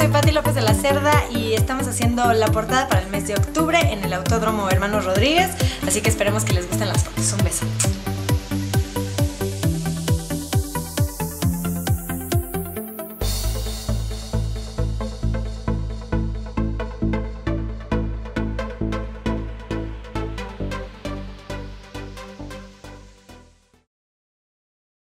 soy Pati López de la Cerda y estamos haciendo la portada para el mes de octubre en el Autódromo Hermanos Rodríguez, así que esperemos que les gusten las fotos. Un beso.